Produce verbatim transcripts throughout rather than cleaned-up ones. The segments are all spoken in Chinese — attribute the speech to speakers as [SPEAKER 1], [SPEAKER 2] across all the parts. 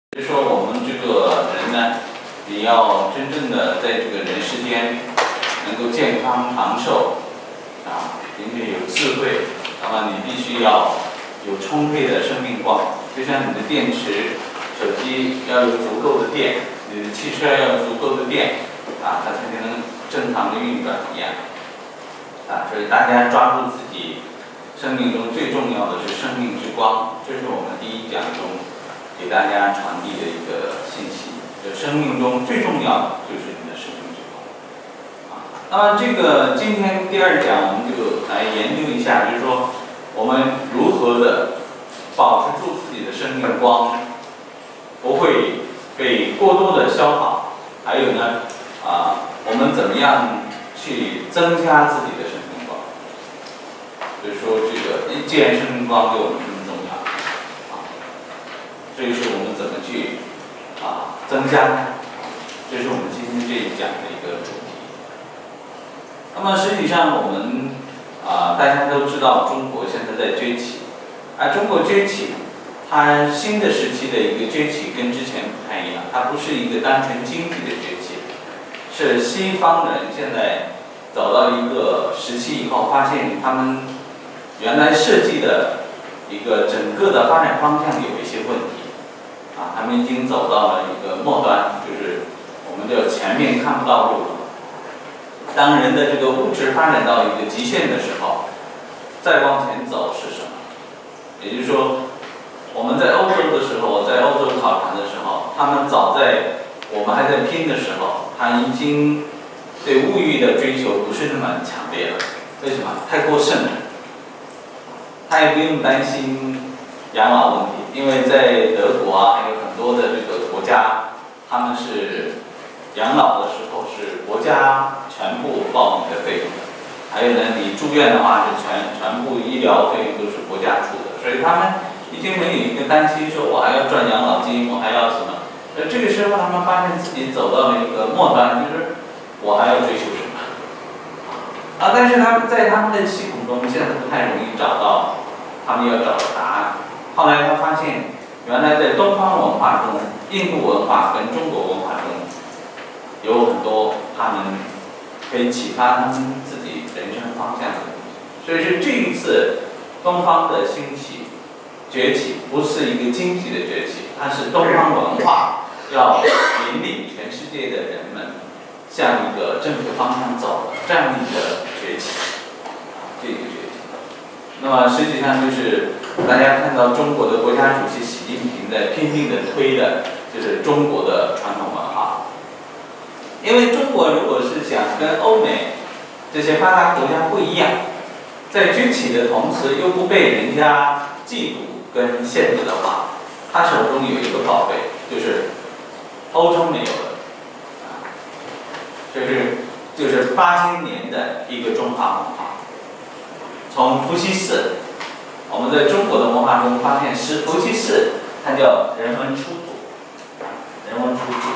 [SPEAKER 1] 所以说，我们这个人呢，你要真正的在这个人世间能够健康长寿啊，并且有智慧，那么你必须要有充沛的生命光，就像你的电池，手机要有足够的电，你的汽车要有足够的电啊，它才能正常的运转一样啊。所以大家抓住自己生命中最重要的是生命之光，这是我们第一讲中给大家传递的一个信息。就生命中最重要的就是你的生命之光啊。那么这个今天第二讲我们就来研究一下，就是说我们如何的保持住自己的生命光，不会被过多的消耗。还有呢，啊，我们怎么样去增加自己的生命光？所以说，这个既然生命光对我们这么重要，啊，这就是我们怎么去啊增加呢？这是我们今天这一讲的一个主题。那么实际上我们啊大家都知道，中国现在在崛起，而中国崛起，它新的时期的一个崛起跟之前不太一样，它不是一个单纯经济的崛起，是西方人现在走到一个时期以后，发现他们原来设计的一个整个的发展方向有一些问题，啊，他们已经走到了一个末端，就是我们叫前面看不到路了。当人的这个物质发展到一个极限的时候，再往前走是什么？也就是说，我们在欧洲的时候，我在欧洲考察的时候，他们早在我们还在拼的时候，他已经对物欲的追求不是那么强烈了。为什么？太过剩了。他也不用担心养老问题，因为在德国啊，还有很多的这个国家，他们是养老的时候是国家全部报你的费用的。还有呢，你住院的话是全全部医疗费用都是国家出的，所以他们已经没有一个担心说我还要赚养老金，我还要什么。而这个时候他们发现自己走到了一个末端，就是我还要追求什么啊？但是他们在他们的系统中现在不太容易找到他们要找的答案。后来他发现，原来在东方文化中，印度文化跟中国文化中有很多他们可以启发他们自己人生方向的东西。所以是这一次东方的兴起崛起，不是一个经济的崛起，它是东方文化要引领全世界的人们向一个正确方向走的这样一个崛起，这个崛起。那么实际上就是大家看到中国的国家主席习近平在拼命的推的，就是中国的传统文化。因为中国如果是想跟欧美这些发达国家不一样，在崛起的同时又不被人家嫉妒跟限制的话，他手中有一个宝贝，就是欧洲没有的，啊，这是就是八千年的一个中华文化。从伏羲氏，我们在中国的文化中发现，是伏羲氏，它叫人文出土，人文出土。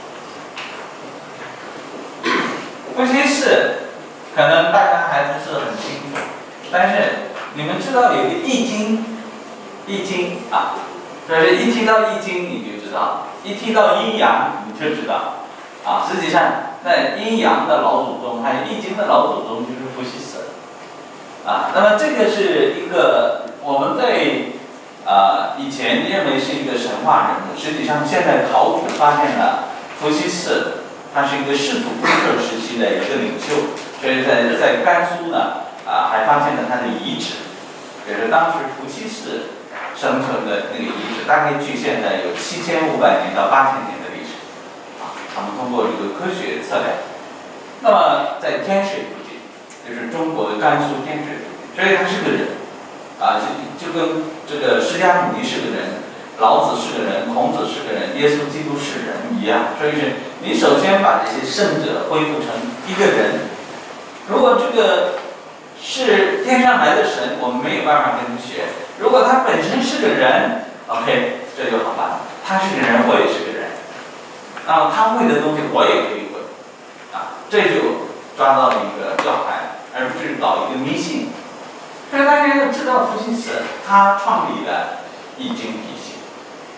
[SPEAKER 1] 伏羲氏可能大家还不是很清楚，但是你们知道有一个易经，易经啊，所以一提到易经你就知道，一提到阴阳你就知道，啊，实际上在阴阳的老祖宗还有易经的老祖宗就是伏羲氏，啊，那么这个是一个我们在啊以前认为是一个神话人物，实际上现在考古发现了伏羲氏。他是一个世祖公社时期的一个领袖，所以在在甘肃呢，啊，还发现了他的遗址，就是当时伏羲氏生存的那个遗址，大概距现在有七千五百年到八千年的历史，啊，他们通过这个科学测量。那么在天水附近，就是中国的甘肃天水附近，所以他是个人，啊，就就跟这个释迦牟尼是个人。老子是个人，孔子是个人，耶稣基督是人一样，所以是你首先把这些圣者恢复成一个人。如果这个是天上来的神，我们没有办法跟他学；如果他本身是个人 ，OK， 这就好办了。他是个人，我也是个人，那么他会的东西我也可以会，啊，这就抓到了一个要害，而不是搞一个迷信。所以大家要知道，伏羲氏他创立了易经体系。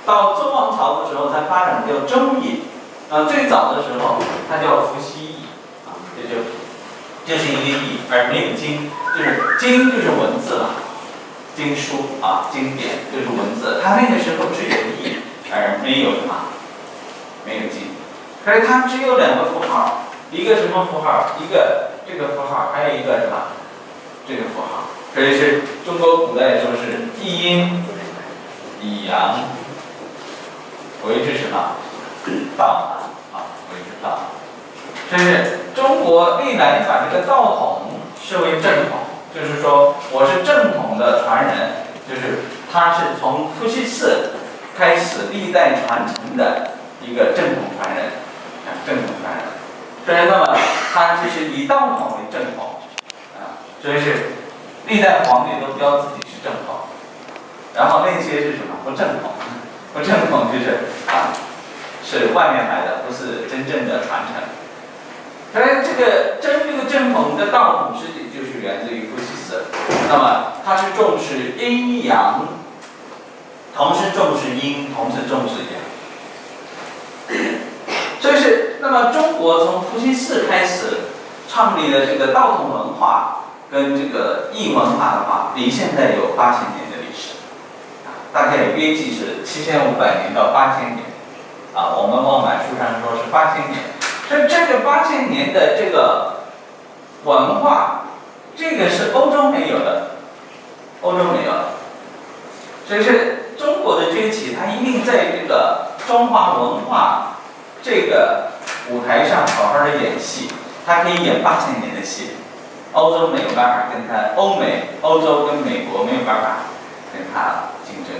[SPEAKER 1] 到周王朝的时候才发展叫周易，啊，最早的时候它叫伏羲易，啊，这就这是一个易，而没有经，就是经就是文字了，经书啊，经典就是文字，它那个时候只有易，而没有什么，没有经，所以它只有两个符号，一个什么符号？一个这个符号，还有一个什么？这个符号。所以是中国古代说是一阴以阳为之什么道啊？为之道。所以是中国历来把这个道统视为正统，就是说我是正统的传人，就是他是从伏羲氏开始历代传承的一个正统传人，啊，正统传人。所以那么他就是以道统为正统，啊，所以是历代皇帝都标自己是正统，然后那些是什么？不正统，不正统就是啊，是外面来的，不是真正的传承。所以这个真这个正统的道统实际就是源自于伏羲氏，那么它是重视阴阳，同时重视阴，同时重视阳。所以是，那么中国从伏羲氏开始创立的这个道统文化跟这个易文化的话，离现在有八千年的历史，啊，大概约计是七千五百年到八千年，啊，我们孟买书上说是八千年。所以这个八千年的这个文化，这个是欧洲没有的，欧洲没有的。所以是中国的崛起，它一定在这个中华文化这个舞台上好好的演戏，它可以演八千年的戏。欧洲没有办法跟它，欧美、欧洲跟美国没有办法跟它竞争。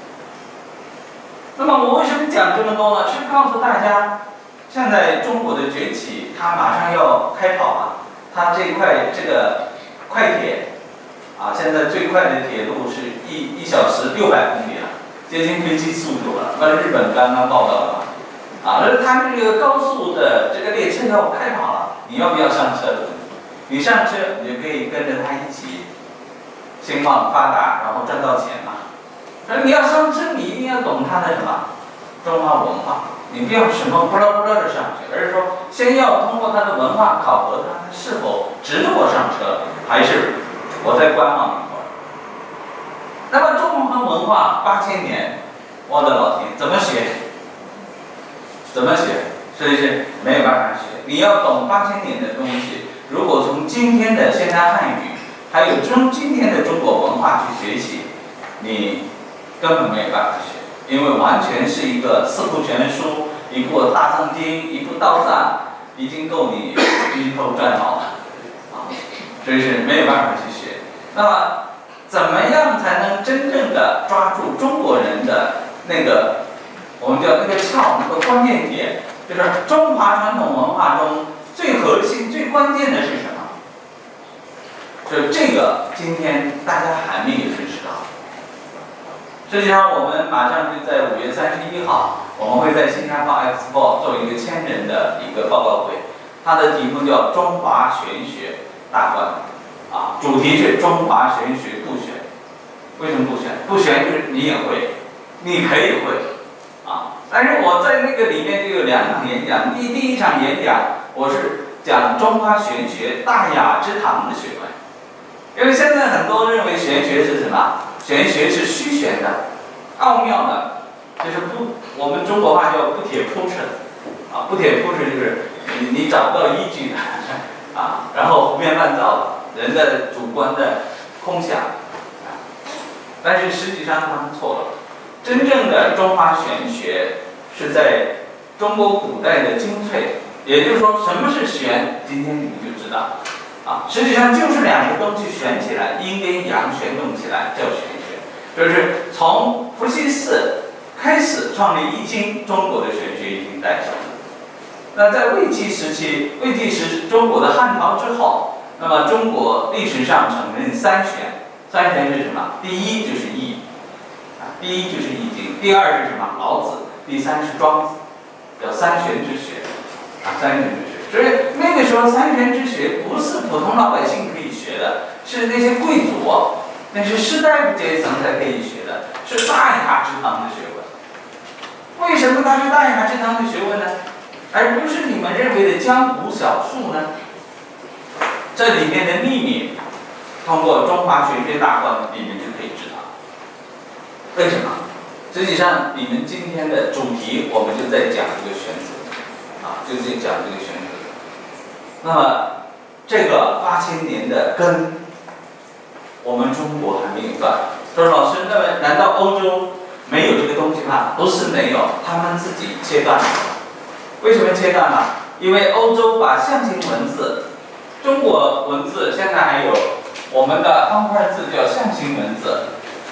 [SPEAKER 1] 那么我为什么讲这么多呢？是告诉大家。现在中国的崛起，它马上要开跑了。它这块这个快铁，啊，现在最快的铁路是一一小时六百公里了，接近飞机速度了。那日本刚刚报道了嘛，啊，而它这个高速的这个列车要开跑了，你要不要上车？你上车，你就可以跟着它一起兴旺发达，然后赚到钱嘛。而你要上车，你一定要懂它的什么中华文化。你不要什么不拉不拉的上去，而是说先要通过他的文化考核他是否值得我上车，还是我在观望一会儿。那么中华文化八千年，我的老天，怎么学？怎么学？所以是没有办法学。你要懂八千年的东西，如果从今天的现代汉语，还有从今天的中国文化去学习，你根本没有办法学。因为完全是一个四库全书，一部大藏经，一部道藏，已经够你晕头转脑了，啊，所以是没有办法去学。那么，怎么样才能真正的抓住中国人的那个，我们叫那个窍，那个关键点，就是中华传统文化中最核心、最关键的是什么？就这个，今天大家还没有认识到。实际上，我们马上就在五月三十一号，我们会在新加坡 Expo 做一个千人的一个报告会，它的题目叫“中华玄学大观”，啊，主题是中华玄学不玄。为什么不玄？不玄就是你也会，你可以会，啊，但是我在那个里面就有两场演讲，第第一场演讲我是讲中华玄学大雅之堂的学问，因为现在很多认为玄学是什么？玄学是虚玄的、奥妙的，就是不，我们中国话叫不铁铺陈，啊，不铁铺陈就是你你找不到依据的，啊，然后胡编乱造，人的主观的空想，啊，但是实际上他们错了，真正的中华玄学是在中国古代的精粹，也就是说，什么是玄？今天你们就知道。啊，实际上就是两个东西旋起来，阴跟阳旋动起来叫玄学，就是从伏羲氏开始创立易经，中国的玄学已经诞生了。那在魏晋时期，魏晋时中国的汉朝之后，那么中国历史上承认三玄，三玄是什么？第一就是易，啊，第一就是易经，第二是什么？老子，第三是庄子，叫三玄之学，啊，三玄之学。所以那个时候，三玄之学不是普通老百姓可以学的，是那些贵族，那是士大夫阶层才可以学的，是大雅之堂的学问。 为什么他是大雅之堂的学问呢？而不是你们认为的江湖小术呢？这里面的秘密，通过中华玄学大观，你们就可以知道。为什么？实际上，你们今天的主题，我们就在讲这个玄则，啊，就在讲这个玄则。那么，这个八千年的根，我们中国还没有断。说老师，那么难道欧洲没有这个东西吗？不是没有，他们自己切断了。为什么切断呢？因为欧洲把象形文字，中国文字现在还有我们的方块字叫象形文字。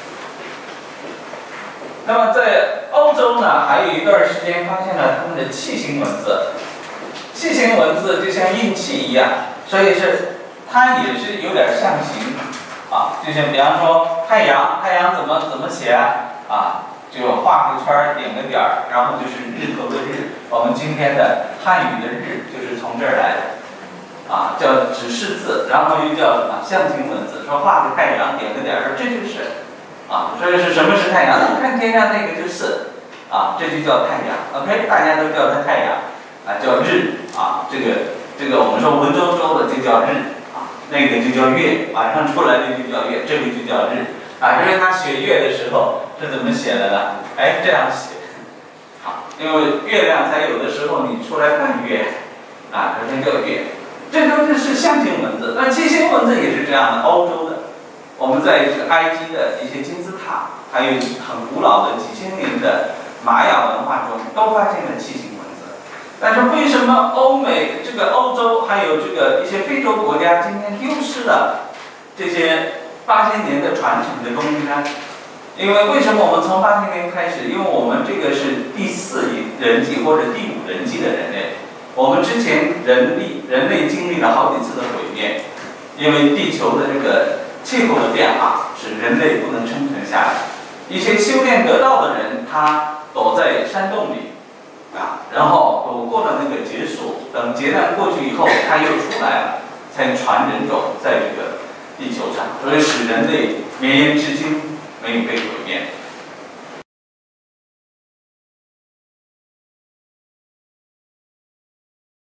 [SPEAKER 1] 那么在欧洲呢，还有一段时间发现了他们的器形文字，器形文字就像印器一样，所以是它也是有点象形啊，就像比方说太阳，太阳怎么怎么写啊？啊，就画个圈儿，点个点儿，然后就是日头的日。我们今天的汉语的日就是从这儿来的，啊，叫指示字，然后又叫什么象形文字，说画个太阳，点个点儿，说这就是。啊，这是什么是太阳？看天上那个就是，啊，这就叫太阳。OK， 大家都叫它太阳，啊，叫日啊。这个这个我们说文绉绉的就叫日啊，那个就叫月，晚上出来的就叫月，这个就叫日啊。因为他写月的时候是怎么写的呢？哎，这样写，好，因为月亮才有的时候你出来半月，啊，这就叫月。这都是象形文字，那器形文字也是这样的，欧洲的。我们在这个埃及的一些金字塔，还有很古老的几千年的玛雅文化中，都发现了器形文字。但是为什么欧美、这个欧洲还有这个一些非洲国家今天丢失了这些八千年的传承的东西呢？因为为什么我们从八千年开始？因为我们这个是第四人纪或者第五人纪的人类，我们之前人力人类经历了好几次的毁灭，因为地球的这个气候的变化使人类不能生存下来，一些修炼得道的人，他躲在山洞里，啊，然后躲过了那个劫数，等劫难过去以后，他又出来了，才传人种在这个地球上，所以使人类绵延至今没有被毁灭。